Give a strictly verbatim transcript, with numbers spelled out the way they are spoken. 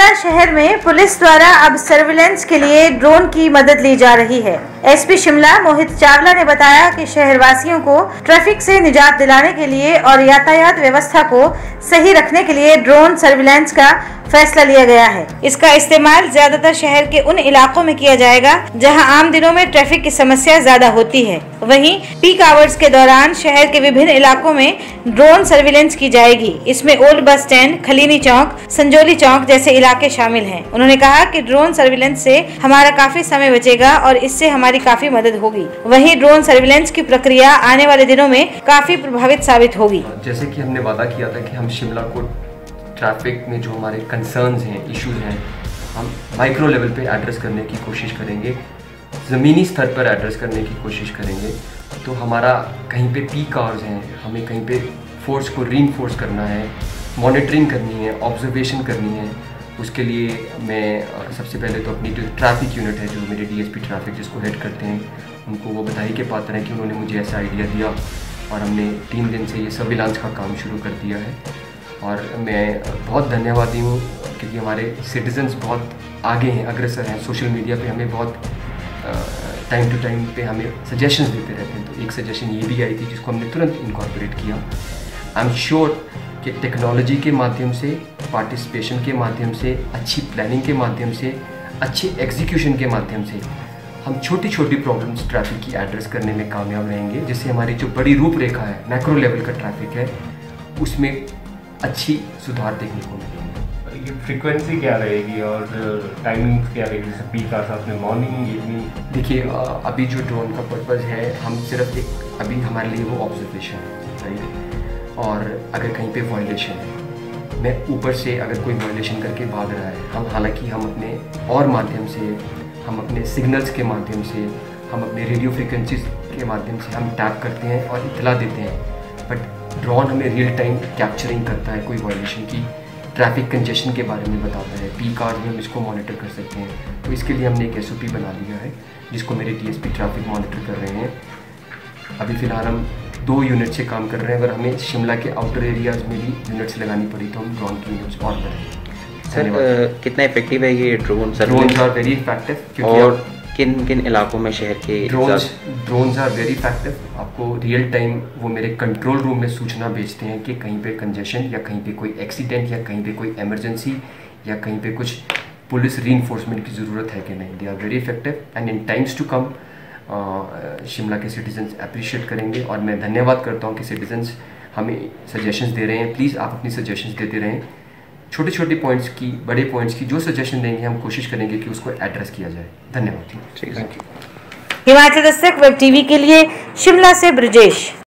शिमला शहर में पुलिस द्वारा अब सर्विलेंस के लिए ड्रोन की मदद ली जा रही है। एसपी शिमला मोहित चावला ने बताया कि शहरवासियों को ट्रैफिक से निजात दिलाने के लिए और यातायात व्यवस्था को सही रखने के लिए ड्रोन सर्विलेंस का फैसला लिया गया है। इसका इस्तेमाल ज्यादातर शहर के उन इलाकों में किया जाएगा जहां आम दिनों में ट्रैफिक की समस्या ज्यादा होती है। वहीं पीक आवर्स के दौरान शहर के विभिन्न इलाकों में ड्रोन सर्विलेंस की जाएगी। इसमें ओल्ड बस स्टैंड, खलीनी चौक, संजोली चौक जैसे इलाके शामिल हैं। उन्होंने कहा कि ड्रोन सर्विलेंस से हमारा काफी समय बचेगा और इससे हमारी काफी मदद होगी। वहीं ड्रोन सर्विलेंस की प्रक्रिया आने वाले दिनों में काफी प्रभावित साबित होगी। जैसे कि हमने वादा किया था कि हम शिमला को ट्रैफिक में जो हमारे कंसर्न्स हैं, इश्यूज हैं, हम माइक्रो लेवल पे एड्रेस करने की कोशिश करेंगे, ज़मीनी स्तर पर एड्रेस करने की कोशिश करेंगे। तो हमारा कहीं पे पीक आवर्स हैं, हमें कहीं पे फोर्स को रीइंफोर्स करना है, मॉनिटरिंग करनी है, ऑब्जर्वेशन करनी है। उसके लिए मैं सबसे पहले तो अपनी जो ट्रैफिक यूनिट है, जो मेरे डीएसपी ट्रैफिक जिसको हेड करते हैं, उनको वो बधाई के पात्र हैं कि उन्होंने मुझे ऐसा आइडिया दिया और हमने तीन दिन से ये सर्विलांस का काम शुरू कर दिया है। और मैं बहुत धन्यवादी हूँ क्योंकि हमारे सिटीजन्स बहुत आगे हैं, अग्रसर हैं। सोशल मीडिया पे हमें बहुत टाइम टू टाइम पे हमें सजेशंस देते रहते हैं। तो एक सजेशन ये भी आई थी जिसको हमने तुरंत इनकॉर्पोरेट किया। आई एम श्योर कि टेक्नोलॉजी के माध्यम से, पार्टिसिपेशन के माध्यम से, अच्छी प्लानिंग के माध्यम से, अच्छे एग्जीक्यूशन के माध्यम से हम छोटी छोटी प्रॉब्लम्स ट्रैफिक की एड्रेस करने में कामयाब रहेंगे, जिससे हमारी जो बड़ी रूपरेखा है, मैक्रो लेवल का ट्रैफिक है, उसमें अच्छी सुधार देखने को मिलेगी। ये फ्रीक्वेंसी क्या रहेगी और टाइमिंग क्या रहेगी? जैसे पीक आवर्स आपने मॉर्निंग, इवनिंग। देखिए, अभी जो ड्रोन का पर्पज़ है, हम सिर्फ एक अभी हमारे लिए वो ऑब्जर्वेशन है, राइट। और अगर कहीं पे वायलेशन है, मैं ऊपर से अगर कोई वायलेशन करके भाग रहा है, हम हालांकि हम अपने और माध्यम से, हम अपने सिग्नल्स के माध्यम से, हम अपने रेडियो फ्रिक्वेंसीज के माध्यम से हम टैप करते हैं और इतला देते हैं, बट ड्रोन हमें रियल टाइम कैप्चरिंग करता है कोई वायलेशन की, ट्रैफिक कंजेशन के बारे में बताता है, पीक आवर्स में हम इसको मॉनिटर कर सकते हैं। तो इसके लिए हमने एक एसओपी बना लिया है जिसको मेरे डीएसपी ट्रैफिक मॉनिटर कर रहे हैं। अभी फ़िलहाल हम दो यूनिट से काम कर रहे हैं। अगर हमें शिमला के आउटर एरियाज़ में भी यूनिट्स लगानी पड़ी तो हम ड्रोन की यूनिट्स और बढ़ाएंगे। सर, कितना इफेक्टिव है ये drone? Drones are very effective. क्योंकि और किन किन इलाकों में शहर के drones drones are very effective. आपको रियल टाइम वो मेरे कंट्रोल रूम में सूचना भेजते हैं कि कहीं पे कंजेशन या कहीं पे कोई एक्सीडेंट या कहीं पे कोई इमरजेंसी या कहीं पे कुछ पुलिस रीइंफोर्समेंट की ज़रूरत है कि नहीं। They are very effective and in times to come Shimla के सिटीजन्स अप्रिशिएट करेंगे। और मैं धन्यवाद करता हूँ कि सिटीजन्स हमें सजेशंस दे रहे हैं। प्लीज़ आप अपनी सजेशंस देते रहें। छोटे छोटे पॉइंट्स की, बड़े पॉइंट्स की जो सजेशन देंगे हम कोशिश करेंगे कि उसको एड्रेस किया जाए। धन्यवाद। हिमाचल दस्तक वेब टीवी के लिए शिमला से ब्रजेश।